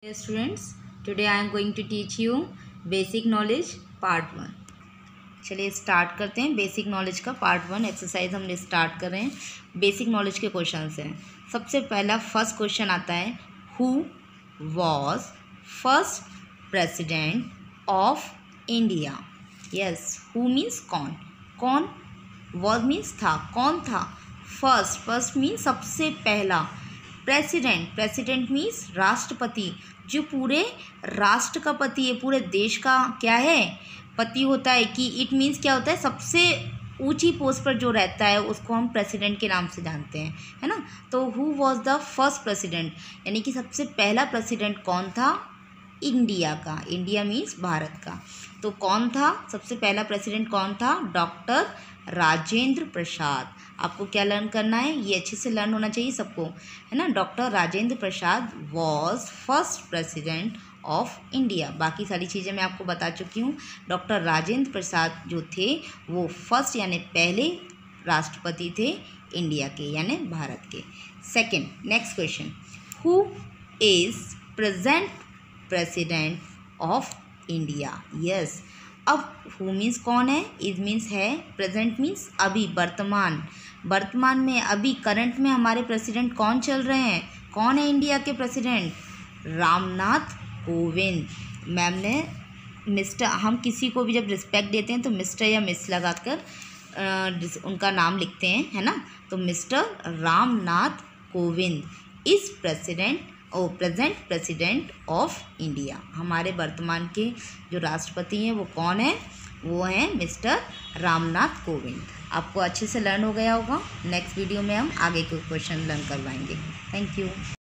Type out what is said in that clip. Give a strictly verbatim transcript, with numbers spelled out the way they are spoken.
Dear students, today I am going to teach you basic knowledge part one. चलिए start करते हैं। Basic knowledge का part one exercise हम start कर रहे हैं। बेसिक नॉलेज के क्वेश्चन हैं। सबसे पहला फर्स्ट क्वेश्चन आता है, who was first president of India. Yes, who means कौन, कौन, वॉज मीन्स था, कौन था, फर्स्ट, फर्स्ट मीन्स सबसे पहला, प्रेसिडेंट, प्रेसिडेंट मीन्स राष्ट्रपति, जो पूरे राष्ट्र का पति है, पूरे देश का क्या है, पति होता है। कि इट मीन्स क्या होता है, सबसे ऊंची पोस्ट पर जो रहता है उसको हम प्रेसिडेंट के नाम से जानते हैं, है ना। तो who was the first president, यानी कि सबसे पहला प्रेसिडेंट कौन था, इंडिया का, इंडिया मीन्स भारत का। तो कौन था सबसे पहला प्रेसिडेंट, कौन था, डॉक्टर राजेंद्र प्रसाद। आपको क्या लर्न करना है, ये अच्छे से लर्न होना चाहिए सबको, है ना। Doctor Rajendra Prasad was first president of India. बाकी सारी चीज़ें मैं आपको बता चुकी हूँ। डॉक्टर राजेंद्र प्रसाद जो थे वो फर्स्ट यानी पहले राष्ट्रपति थे इंडिया के, यानी भारत के। Second, next question, who is present president of India. Yes, अब हु मीन्स कौन है, इज मीन्स है, प्रेजेंट मीन्स अभी, वर्तमान, वर्तमान में, अभी करंट में हमारे प्रेसिडेंट कौन चल रहे हैं, कौन है इंडिया के प्रेसिडेंट, रामनाथ कोविंद। मैम ने मिस्टर, हम किसी को भी जब रिस्पेक्ट देते हैं तो मिस्टर या मिस लगाकर उनका नाम लिखते हैं, है ना। तो mister Ramnath Kovind is president o present president of India. हमारे वर्तमान के जो राष्ट्रपति हैं वो कौन है, वो हैं मिस्टर रामनाथ कोविंद। आपको अच्छे से लर्न हो गया होगा। नेक्स्ट वीडियो में हम आगे के क्वेश्चन लर्न करवाएंगे। Thank you.